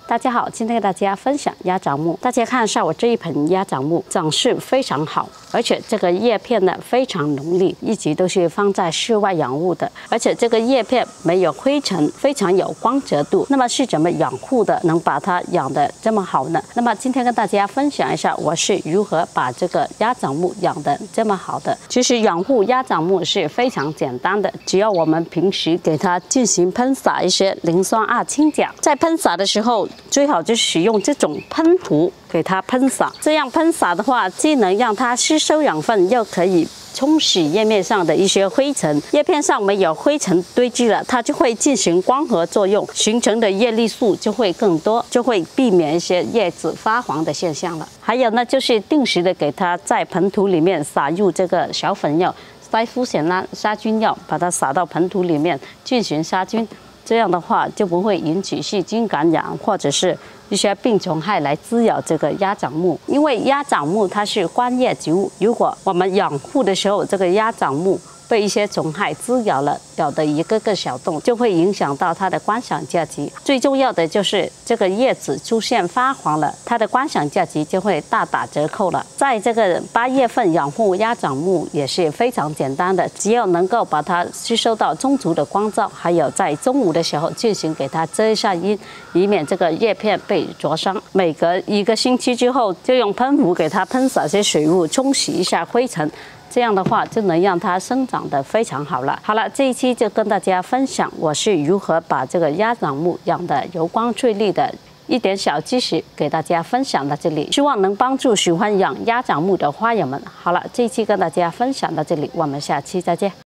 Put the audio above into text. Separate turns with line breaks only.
大家好，今天给大家分享鸭掌木。大家看一下我这一盆鸭掌木，长势非常好，而且这个叶片呢非常浓丽，一直都是放在室外养护的，而且这个叶片没有灰尘，非常有光泽度。那么是怎么养护的，能把它养得这么好呢？那么今天跟大家分享一下我是如何把这个鸭掌木养得这么好的。其实养护鸭掌木是非常简单的，只要我们平时给它进行喷洒一些磷酸二氢钾，在喷洒的时候最好就使用这种喷壶给它喷洒，这样喷洒的话，既能让它吸收养分，又可以冲洗叶面上的一些灰尘。叶片上没有灰尘堆积了，它就会进行光合作用，形成的叶绿素就会更多，就会避免一些叶子发黄的现象了。还有呢，就是定时的给它在盆土里面撒入这个小粉药、塞夫酰胺杀菌药，把它撒到盆土里面进行杀菌。这样的话就不会引起细菌感染或者是一些病虫害来滋扰这个鸭掌木。因为鸭掌木它是观叶植物，如果我们养护的时候这个鸭掌木被一些虫害滋扰了，咬的一个个小洞，就会影响到它的观赏价值。最重要的就是这个叶子出现发黄了，它的观赏价值就会大打折扣了。在这个8月份养护鸭掌木也是非常简单的，只要能够把它吸收到充足的光照，还有在中午的时候进行给它遮一下阴，以免这个叶片被灼伤。每隔1个星期之后，就用喷壶给它喷洒些水雾，冲洗一下灰尘。这样的话就能让它生长得非常好了。好了，这一期就跟大家分享我是如何把这个鸭掌木养得油光翠绿的一点小知识，给大家分享到这里，希望能帮助喜欢养鸭掌木的花友们。好了，这一期跟大家分享到这里，我们下期再见。